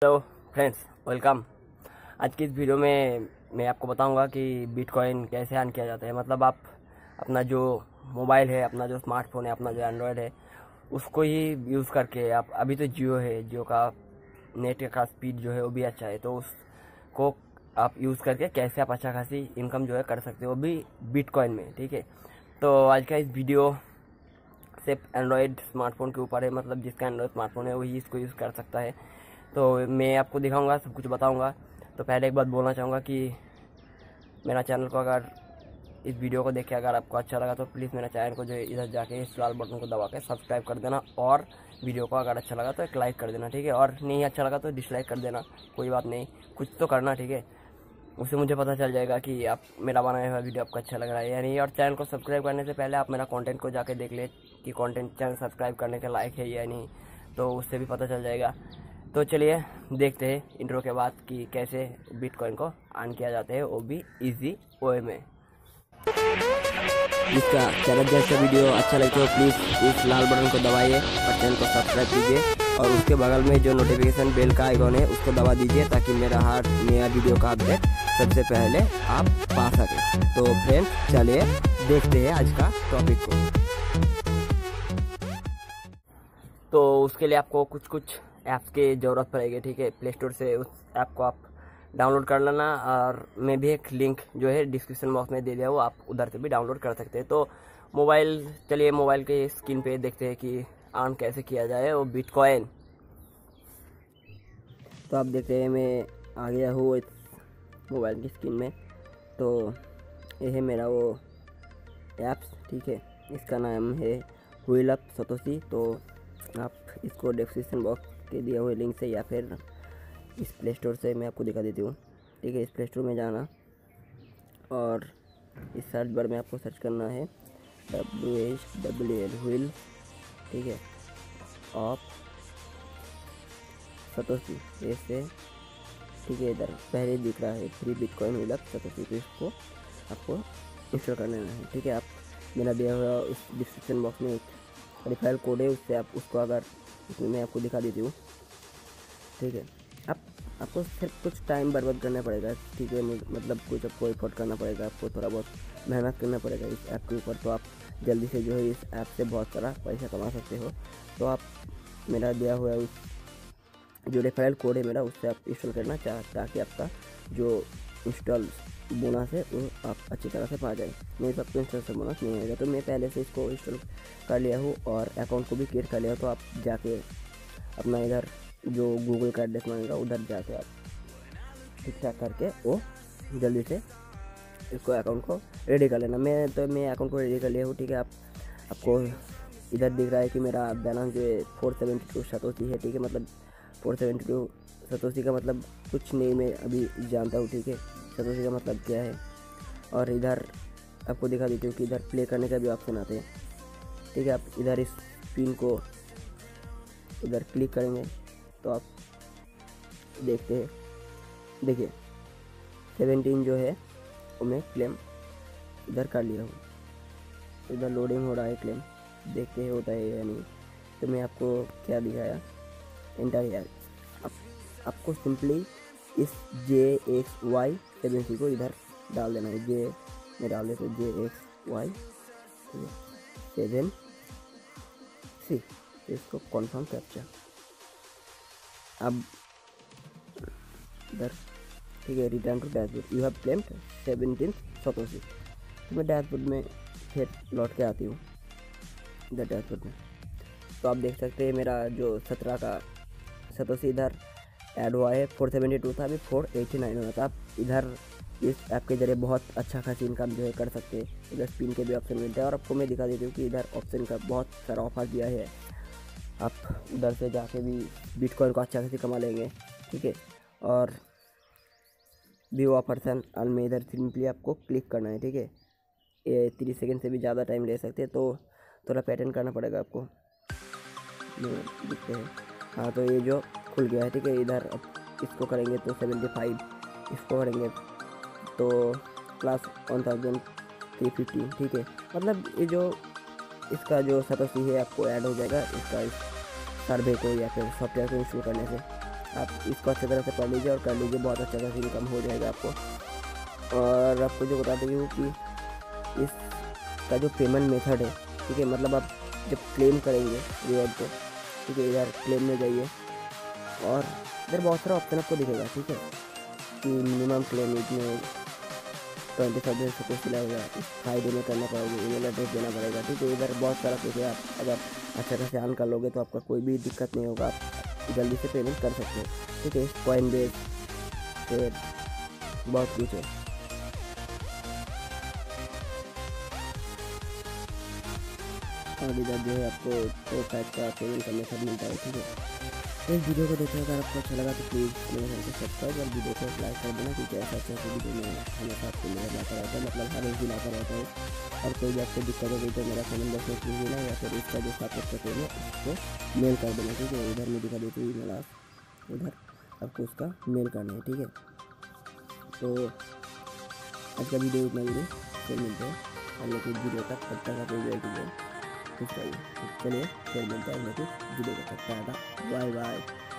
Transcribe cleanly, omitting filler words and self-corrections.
Hello friends, welcome. आज की इस वीडियो में मैं आपको बताऊंगा कि बिटकॉइन कैसे अर्न किया जाता है। मतलब आप अपना जो मोबाइल है, अपना जो स्मार्टफोन है, अपना जो एंड्रॉयड है, उसको ही यूज़ करके आप अभी तो जियो है, जियो का नेट का स्पीड जो है वो भी अच्छा है, तो उसको आप यूज़ करके कैसे आप अच्छा खासी इनकम जो है कर सकते हो, वो भी बिटकॉइन में। ठीक है, तो आज का इस वीडियो सिर्फ एंड्रॉयड स्मार्टफोन के ऊपर है। मतलब जिसका एंड्रॉयड स्मार्टफोन है वही इसको यूज़ कर सकता है। तो मैं आपको दिखाऊंगा, सब कुछ बताऊंगा। तो पहले एक बात बोलना चाहूँगा कि मेरा चैनल को अगर इस वीडियो को देख के अगर आपको अच्छा लगा तो प्लीज़ मेरा चैनल को जो है इधर जाके इस लाल बटन को दबा के सब्सक्राइब कर देना, और वीडियो को अगर अच्छा लगा तो एक लाइक कर देना। ठीक है, और नहीं अच्छा लगा तो डिसलाइक कर देना, कोई बात नहीं, कुछ तो करना। ठीक है, उससे मुझे पता चल जाएगा कि आप मेरा बनाया हुआ वीडियो आपको अच्छा लग रहा है या नहीं। और चैनल को सब्सक्राइब करने से पहले आप मेरा कंटेंट को जाके देख ले कि कंटेंट चैनल सब्सक्राइब करने के लायक है या नहीं, तो उससे भी पता चल जाएगा। तो चलिए देखते हैं इंट्रो के बाद कि कैसे बिटकॉइन को अर्न किया जाता है, वो भी इजी वे में। इसका चैनल जैसा वीडियो अच्छा लगे तो प्लीज़ इस लाल बटन को दबाइए और चैनल को सब्सक्राइब कीजिए, और उसके बगल में जो नोटिफिकेशन बेल का आइकॉन है उसको दबा दीजिए, ताकि मेरा हर नया वीडियो का अपडेट सबसे पहले आप पा सकें। तो फ्रेंड्स चलिए देखते हैं आज का टॉपिक को। तो उसके लिए आपको कुछ ऐप्स की ज़रूरत पड़ेगी। ठीक है, प्ले स्टोर से उस ऐप को आप डाउनलोड कर लेना, और मैं भी एक लिंक जो है डिस्क्रिप्शन बॉक्स में दे दिया, वो आप उधर से भी डाउनलोड कर सकते हैं। तो चलिए मोबाइल के स्क्रीन पे देखते हैं कि अर्न कैसे किया जाए वो बिटकॉइन। तो आप देखते हैं मैं आ गया हूँ इस मोबाइल की स्क्रीन में। तो ये है मेरा वो ऐप्स। ठीक है, इसका नाम है व्हील अप सतोशी। तो आप इसको डिस्क्रिप्शन बॉक्स के दिए हुए लिंक से या फिर इस प्ले स्टोर से मैं आपको दिखा देती हूँ। ठीक है, इस प्ले स्टोर में जाना और इस सर्च बार में आपको सर्च करना है WHWL व्हील। ठीक है, ऑफ सतोशी ऐसे। ठीक है, इधर पहले दिख रहा है free bitcoin wheel up Satoshi, तो इसको आपको इंस्टॉल कर लेना है। ठीक है, आप मेरा दिया हुआ उस डिस्क्रिप्शन बॉक्स में एक रिफरल कोड है, उससे आप उसको अगर इसमें मैं आपको दिखा देती हूँ। ठीक है, आपको सिर्फ कुछ टाइम बर्बाद करना पड़ेगा। ठीक है, मतलब कुछ आपको एफर्ट करना पड़ेगा, आपको थोड़ा बहुत मेहनत करना पड़ेगा इस ऐप के ऊपर। तो आप जल्दी से जो है इस ऐप से बहुत सारा पैसा कमा सकते हो। तो आप मेरा दिया हुआ उस जो रेफरल कोड है मेरा, उससे आप इंस्टॉल करना ताकि आपका जो इंस्टॉल बोनस है वो आप अच्छी तरह से पा जाए। मेरे सबको इंस्टॉल से बोनस नहीं आएगा, तो मैं पहले से इसको इंस्टॉल कर लिया हूँ और अकाउंट को भी क्रिएट कर लिया। तो आप जाके अपना इधर जो गूगल का एड्रेस मांगेगा उधर जाके आप ठीक ठाक करके वो जल्दी से इसको अकाउंट को रेडी कर लेना। मैं अकाउंट को रेडी कर लिया हूँ। ठीक है, आपको इधर दिख रहा है कि मेरा बैलेंस जो है 472 सतोशी है। ठीक है, मतलब 472 सतोशी का मतलब कुछ नहीं, मैं अभी जानता हूँ। ठीक है, सतोशी का मतलब क्या है। और इधर आपको दिखा देती हूँ कि इधर प्ले करने का भी ऑप्शन आते हैं। ठीक है, आप इधर इस पिन को इधर क्लिक करेंगे तो आप देखते हैं, देखिए 17 जो है वो मैं क्लेम इधर कर लिया हूँ। इधर लोडिंग हो रहा है क्लेम, देखते हैं होता है या नहीं। तो मैं आपको क्या दिखाया, एंटर यार। आपको सिंपली इस JXY7C को इधर डाल देना है। जे में डाल देते JXY7C, इसको कॉन्फर्म कैप्चा। अब इधर ठीक है, return to dashboard, you have claimed 17 Satoshi. तो मैं डैशबोर्ड में फिर लौट के आती हूँ इधर डैशबोर्ड में। तो आप देख सकते हैं मेरा जो 17 का सतोशी इधर ऐड हुआ है। 472 था, अभी 489 हुआ था। आप इधर इस ऐप के जरिए बहुत अच्छा खासी इनकम जो है कर सकते हैं। इधर स्पिन के भी ऑप्शन मिलते हैं, और आपको मैं दिखा देती हूँ कि इधर ऑप्शन का बहुत सारा ऑफर दिया है। आप उधर से जाके भी बिटकॉइन को अच्छा खासी कमा लेंगे। ठीक है, और व्यू ऑपर्सन ऑल में इधर सिंपली आपको क्लिक करना है। ठीक है, ये 30 सेकंड से भी ज़्यादा टाइम ले सकते हैं, तो थोड़ा पैटर्न करना पड़ेगा आपको। दिखते हैं, हाँ, तो ये जो खुल गया है। ठीक है, इधर अब इसको करेंगे तो 75, इसको करेंगे तो प्लस 1350। ठीक है, मतलब ये जो इसका जो सतोशी है आपको ऐड हो जाएगा इसका इस सर्वे को या फिर सॉफ्टवेयर को इंस्टॉल करने से। आप इसको अच्छी तरह से पढ़ लीजिए और कर लीजिए, बहुत अच्छा खासी इनकम हो जाएगा आपको। और आपको जो बता देंगे कि इसका जो पेमेंट मेथड है, ठीक है, मतलब आप जब क्लेम करेंगे रिवॉर्ड को, ठीक है, इधर क्लेम में जाइए और इधर बहुत सारा ऑप्शन आपको दिखेगा, ठीक है, कि मिनिमम क्लेम इसमें 25 डेज से कुछ लगेगा, इस फायदे में करना पड़ेगा, ईमेल एड्रेस देना पड़ेगा, ठीक है, इधर बहुत सारा कुछ है। आप अगर अच्छा खासे ऑन कर लोगे तो आपका कोई भी दिक्कत नहीं होगा, आप जल्दी से पेमेंट कर सकते हो, ठीक है। कॉइनबेस फिर बहुत कुछ है। और इधर जो है आपको 2 टाइप का पेमेंट का मेथड मिलता है, ठीक है। तो इस वीडियो को देखने अगर आपको अच्छा लगा तो प्लीज़ मेरे चैनल को सब्सक्राइब और वीडियो को लाइक कर देना, क्योंकि ऐसा अच्छा वीडियो में हमेशा आपको मेरा लाता रहता है, मतलब हर एक दिन लाता रहता है। और कोई भी आपको दिक्कत होगी तो मेरा कमेंट बॉक्स में पूछ देना, या फिर इसका जो साथ पेन है उसको मेल कर देना, ठीक है। इधर मैं दिखा देती हूँ ईमेल, आप उधर आपको उसका मेल करना है, ठीक है। तो आज का वीडियो इतना ही है, फिर मिलते हैं अगले कुछ वीडियो तक, तब तक आप खुश रहिए। चलिए फिर मिलते हैं अगले कुछ वीडियो तक, टाटा बाय बाय।